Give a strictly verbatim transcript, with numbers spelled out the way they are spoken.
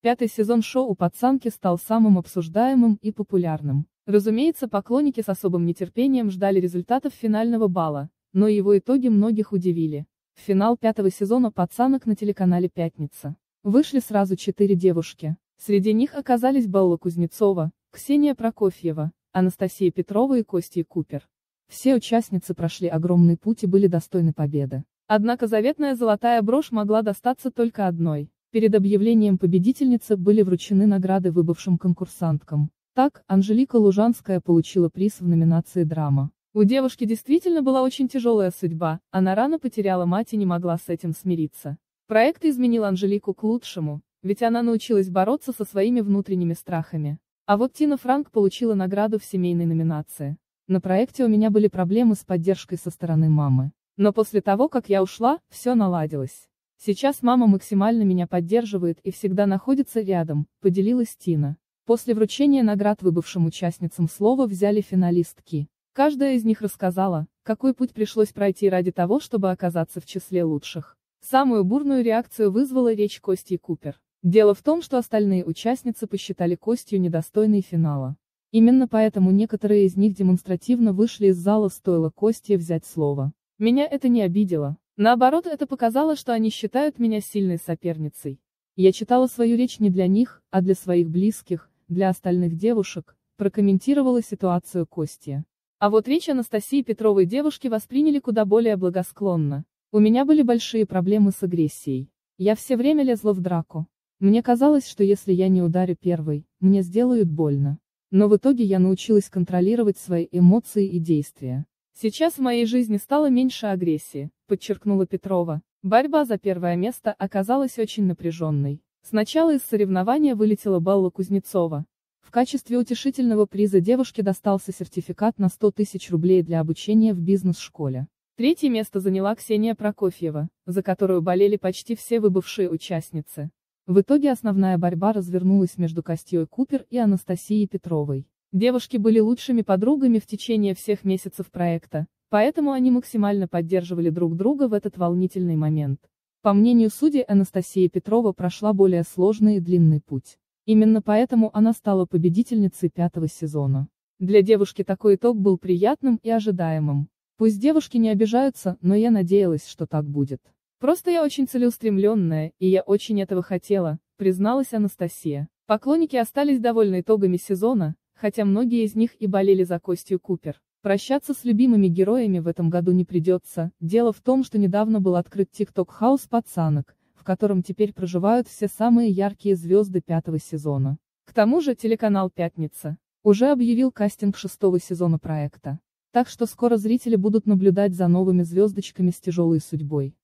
Пятый сезон шоу «Пацанки» стал самым обсуждаемым и популярным. Разумеется, поклонники с особым нетерпением ждали результатов финального бала, но его итоги многих удивили. В финал пятого сезона «Пацанок» на телеканале «Пятница» вышли сразу четыре девушки. Среди них оказались Белла Кузнецова, Ксения Прокофьева, Анастасия Петрова и Костя Купер. Все участницы прошли огромный путь и были достойны победы. Однако заветная золотая брошь могла достаться только одной. Перед объявлением победительницы были вручены награды выбывшим конкурсанткам. Так, Анжелика Лужанская получила приз в номинации «Драма». У девушки действительно была очень тяжелая судьба, она рано потеряла мать и не могла с этим смириться. Проект изменил Анжелику к лучшему, ведь она научилась бороться со своими внутренними страхами. А вот Тина Франк получила награду в семейной номинации. На проекте у меня были проблемы с поддержкой со стороны мамы. Но после того, как я ушла, все наладилось. Сейчас мама максимально меня поддерживает и всегда находится рядом, поделилась Тина. После вручения наград выбывшим участницам слово взяли финалистки. Каждая из них рассказала, какой путь пришлось пройти ради того, чтобы оказаться в числе лучших. Самую бурную реакцию вызвала речь Кости Купер. Дело в том, что остальные участницы посчитали Костю недостойной финала. Именно поэтому некоторые из них демонстративно вышли из зала, стоило Косте взять слово. Меня это не обидело. Наоборот, это показало, что они считают меня сильной соперницей. Я читала свою речь не для них, а для своих близких, для остальных девушек, прокомментировала ситуацию Костя. А вот речь Анастасии Петровой девушки восприняли куда более благосклонно. У меня были большие проблемы с агрессией. Я все время лезла в драку. Мне казалось, что если я не ударю первой, мне сделают больно. Но в итоге я научилась контролировать свои эмоции и действия. Сейчас в моей жизни стало меньше агрессии, подчеркнула Петрова. Борьба за первое место оказалась очень напряженной. Сначала из соревнования вылетела Белла Кузнецова. В качестве утешительного приза девушке достался сертификат на сто тысяч рублей для обучения в бизнес-школе. Третье место заняла Ксения Прокофьева, за которую болели почти все выбывшие участницы. В итоге основная борьба развернулась между Костей Купер и Анастасией Петровой. Девушки были лучшими подругами в течение всех месяцев проекта, поэтому они максимально поддерживали друг друга в этот волнительный момент. По мнению судей, Анастасия Петрова прошла более сложный и длинный путь. Именно поэтому она стала победительницей пятого сезона. Для девушки такой итог был приятным и ожидаемым. Пусть девушки не обижаются, но я надеялась, что так будет. Просто я очень целеустремленная, и я очень этого хотела, призналась Анастасия. Поклонники остались довольны итогами сезона, хотя многие из них и болели за Костю Купер. Прощаться с любимыми героями в этом году не придется. Дело в том, что недавно был открыт TikTok House пацанок, в котором теперь проживают все самые яркие звезды пятого сезона. К тому же телеканал «Пятница» уже объявил кастинг шестого сезона проекта. Так что скоро зрители будут наблюдать за новыми звездочками с тяжелой судьбой.